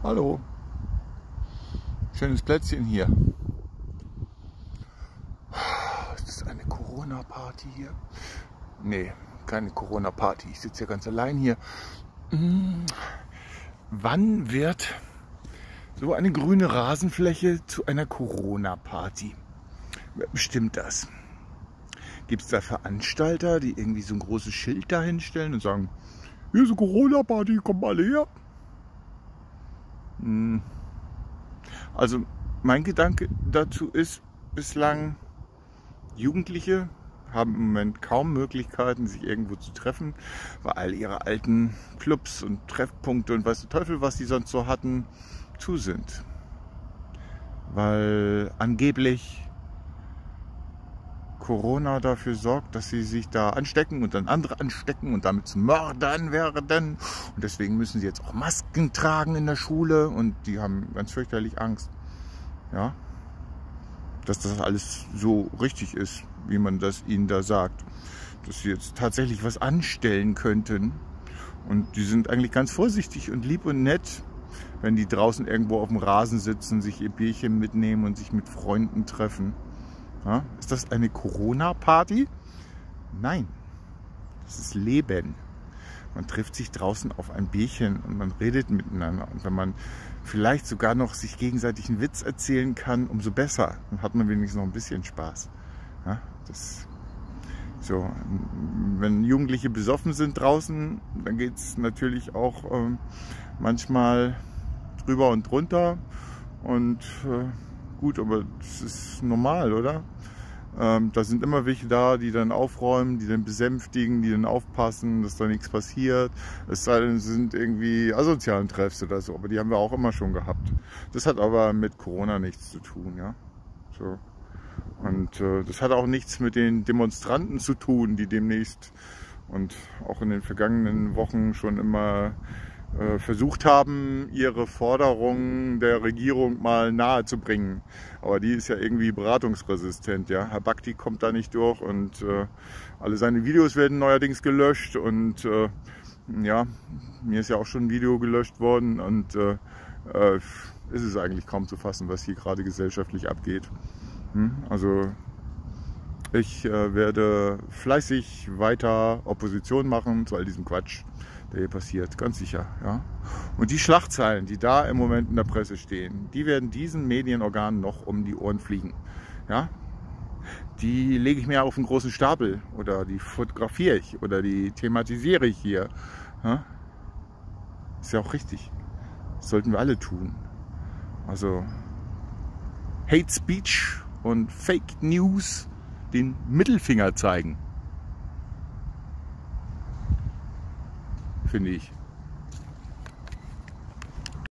Hallo, schönes Plätzchen hier. Ist das eine Corona-Party hier? Nee, keine Corona-Party. Ich sitze ja ganz allein hier. Wann wird so eine grüne Rasenfläche zu einer Corona-Party? Wer bestimmt das? Gibt es da Veranstalter, die irgendwie so ein großes Schild da hinstellen und sagen, hier ist eine Corona-Party, kommt mal her? Also mein Gedanke dazu ist, bislang Jugendliche haben im Moment kaum Möglichkeiten, sich irgendwo zu treffen, weil all ihre alten Clubs und Treffpunkte und weiß der Teufel, was die sonst so hatten, zu sind. Weil angeblich Corona dafür sorgt, dass sie sich da anstecken und dann andere anstecken und damit zu Mördern werden. Und deswegen müssen sie jetzt auch Masken tragen in der Schule und die haben ganz fürchterlich Angst. Ja, dass das alles so richtig ist, wie man das ihnen da sagt. Dass sie jetzt tatsächlich was anstellen könnten. Und die sind eigentlich ganz vorsichtig und lieb und nett, wenn die draußen irgendwo auf dem Rasen sitzen, sich ihr Bierchen mitnehmen und sich mit Freunden treffen. Ja, ist das eine Corona-Party? Nein, das ist Leben. Man trifft sich draußen auf ein Bierchen und man redet miteinander. Und wenn man vielleicht sogar noch sich gegenseitig einen Witz erzählen kann, umso besser. Dann hat man wenigstens noch ein bisschen Spaß. Ja, so. Wenn Jugendliche besoffen sind draußen, dann geht es natürlich auch manchmal drüber und drunter. Und gut, aber das ist normal, oder? Da sind immer welche da, die dann aufräumen, die dann besänftigen, die dann aufpassen, dass da nichts passiert. Es sei denn, es sind irgendwie asozialen Treffs oder so, aber die haben wir auch immer schon gehabt. Das hat aber mit Corona nichts zu tun, ja. So. Und das hat auch nichts mit den Demonstranten zu tun, die demnächst und auch in den vergangenen Wochen schon immer versucht haben, ihre Forderungen der Regierung mal nahe zu bringen. Aber die ist ja irgendwie beratungsresistent. Ja? Herr Bakti kommt da nicht durch und alle seine Videos werden neuerdings gelöscht. Und ja, mir ist ja auch schon ein Video gelöscht worden. Und ist es eigentlich kaum zu fassen, was hier gerade gesellschaftlich abgeht. Also ich werde fleißig weiter Opposition machen zu all diesem Quatsch, der hier passiert, ganz sicher. Ja? Und die Schlagzeilen, die da im Moment in der Presse stehen, die werden diesen Medienorganen noch um die Ohren fliegen. Ja? Die lege ich mir auf einen großen Stapel oder die fotografiere ich oder die thematisiere ich hier. Ja? Ist ja auch richtig. Das sollten wir alle tun. Also Hate Speech und Fake News den Mittelfinger zeigen, finde ich.